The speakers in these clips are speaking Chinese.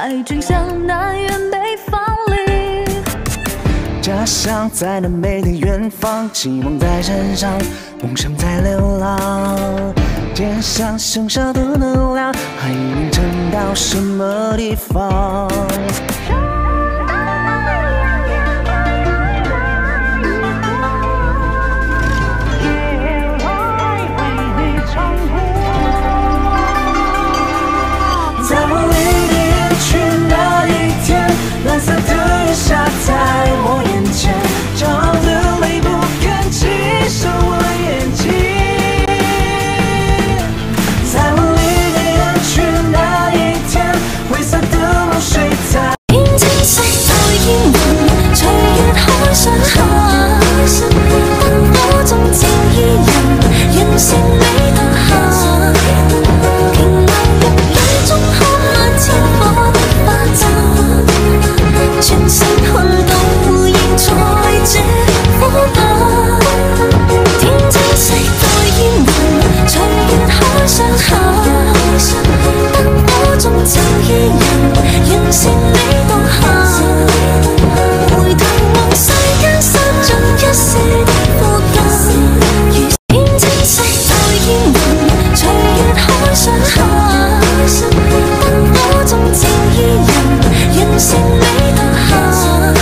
爱正向南辕北方里。 家乡在那美丽远方，期望在身上，梦想在流浪。肩上剩下的能量，还能撑到什么地方？ 蓝色的月下在我眼前，骄傲的泪不敢挤上我眼睛。在我离你远去那一天，灰色的梦睡在。 天青色在煙雲，隨月海上下。燈火中照依人，人善美當下。瓊樓玉宇中看漫天火的花綻。 全身看到現在這火把，天青色在煙雲，隨月海上下。燈火中照依人，人善美當下。回頭望世間散盡一絲的苦感，如天青色在煙雲，隨月海上下。燈火中照依人，人善美當下。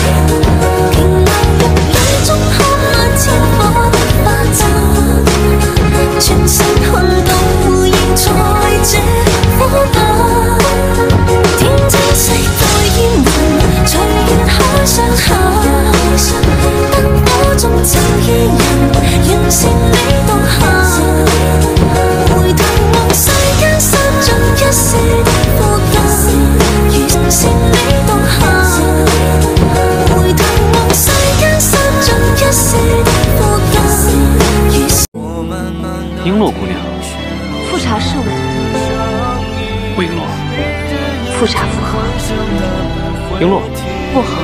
全身看到現在這火把，天青色在煙雲，隨月海上下。燈火中照依人，人善美當下。回頭望世間散盡一絲的苦感，如人善美當下。回頭望世間散盡一絲的苦感，如。 璎珞姑娘， 富察是我， 魏璎珞， 富察不好， 璎珞， 不好。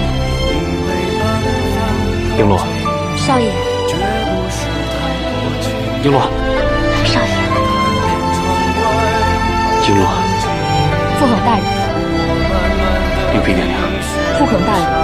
璎珞， 少爷， 璎珞， 少爷， 璎珞， 父皇大人， 令妃娘娘， 父皇大人。